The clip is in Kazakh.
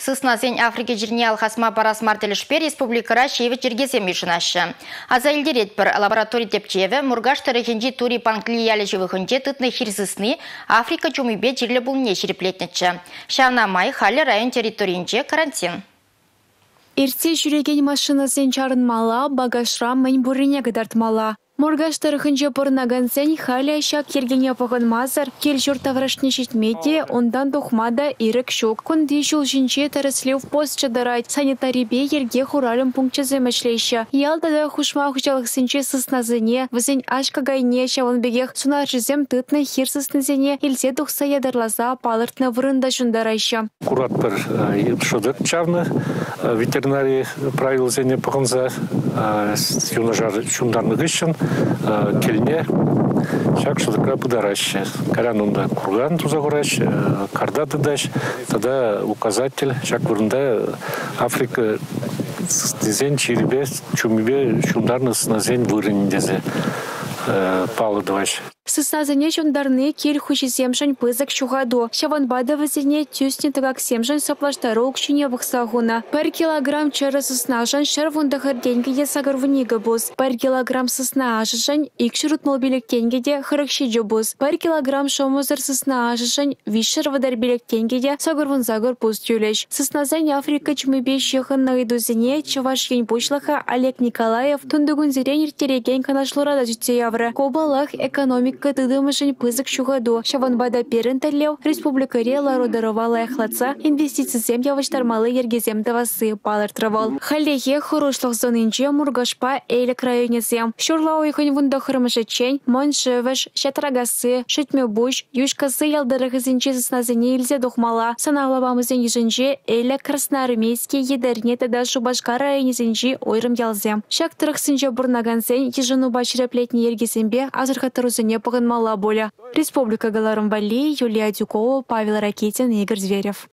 Сысназен Африка жерне алхасма парас мартелішпе республикара шеві жергесем ешінашы. Аза елдерет бір лабораторий тепчеві мұргаш тарихенжі тури панклиялі живыхынче тытны хирсысны Африка чумибе жерлі бұлне шереплетнечі. Шана май халі район территориинче карантин. Ерте жүреген машинасен чарынмала, багажра мән бұрыне қыдартмала. Моргаш тарихынче пырнаган сен халя шак ергене пағын мазар, кел жұртаврашны жетмеде, ондан тухмада ирік шок. Күнді жыл жінче тарыслев пост чадарайт, санитарибе ерге хуралым пунктчезе мәчлейші. Ялдада хушма хучалық сенче сысназыне, візен ашка гайне шавынбегех сунар жізем тытны хир сысназыне, илсе тухса ядарлаза палыртны вырында жундарайшы. Курат бір шудық чавны, ветеринарий правил зене пағынза, юнажар шундарны гыщын, келіне шак шудықра бұдарашы. Каранунда курган туза құраш, карда дыдаш, тада указатель шак вырында Африка дезен чирбе, чумибе шундарны сыназен вырындезе палыдываш. Сысназыне жондарны кел хучиземшін пызык шуғаду. Шаванбада візіне тюсне тыгак семшін саплаштары ұқшыне бұқсағуна. 1 килограмм чыры сыснажын шыр вұндығыр денгеде сағыр вұнегі бұз. 1 килограмм сысна ажышын икшірут молбелек тенгеде хырықшиджу бұз. 1 килограмм шомызыр сысна ажышын вишыр вадар белек тенгеде сағыр вұнзағыр бұз тюлеш. Сысназын Африка чумебе шеғын нағидузіне чаваш ен бұшлыға Олег Николаев түндігін зерен ертереген канашлырада зүтсе явры. Кобалақ экономик кытыдымышын пызык шуғаду. Шаванбада перін тәлеу республикаре лародарова лайықлатса инвестицизем явыштармалы ергезем тавасы палыртырывал. Халеге хорошлық зонынче мұргашпа әйлік районезем. Шурла ойқын вұнда қырмышы чен, мон шывыш, шатрагасы, шытмі бұш, юшкасы ялдырығы зінче сысназыне илзе дұқмала. Санағлабамызен ежінче әйлі Красноармейске едерне тада Шубашка районезінче ойрым ялзем. Шак тұрықсынче бұрнагансен ежіну башыраплетне ергезембе азырқатырузыне пағынмала боля. Республика Галарымбали, Юлия Дюкова, Павел Ракитин, Игорь Зверев.